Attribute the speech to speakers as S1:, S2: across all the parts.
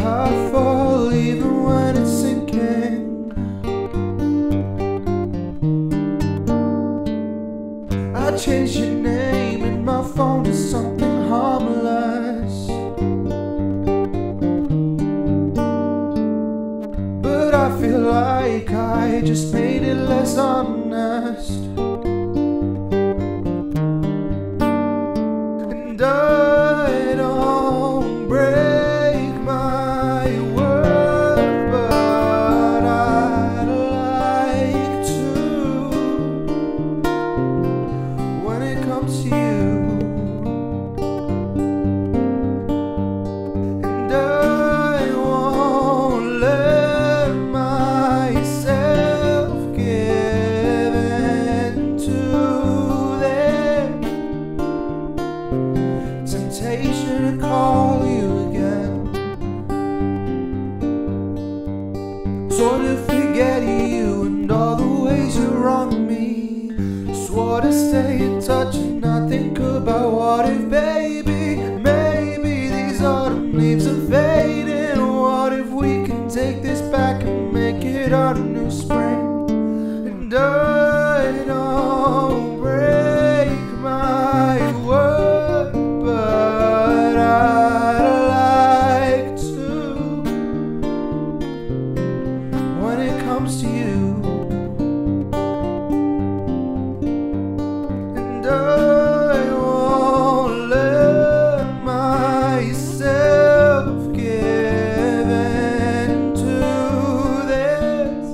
S1: heart fall even when it's sinking. I changed your name in my phone to something harmless, but I feel like I just made it less honest. And I don't break my word, but I'd like to when it comes to you. And I won't let myself give in to the temptation to call you again. Sort of forget you and all the ways you wronged me. Swore to stay in touch and not think about what if, baby, maybe these autumn leaves are fading. What if we can take this back and make it our new spring? And I don't break my word, but I'd like to when it comes to you. And I won't let myself give in to this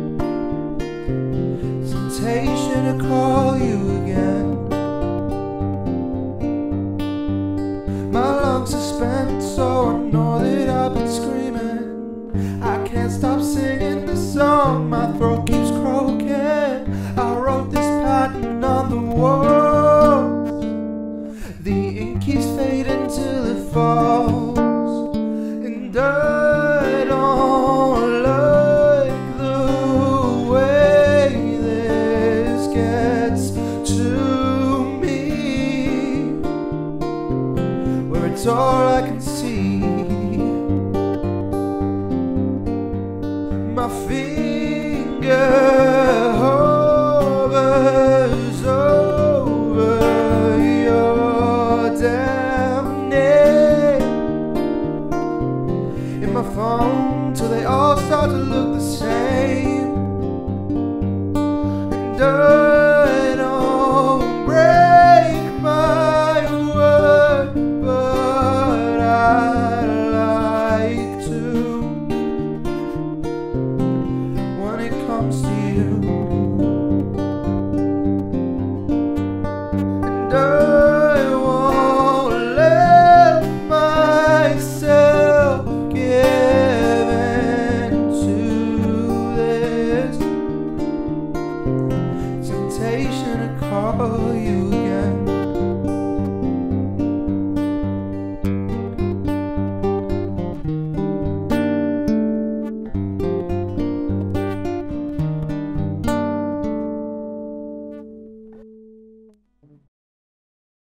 S1: temptation to call you again. My lungs are spent, so I know that I've been screaming. I can't stop singing the song, my throat keeps croaking. I wrote this pattern on the walls. The ink keeps fading till it falls. And I don't like the way this gets to me, where it's all I can see.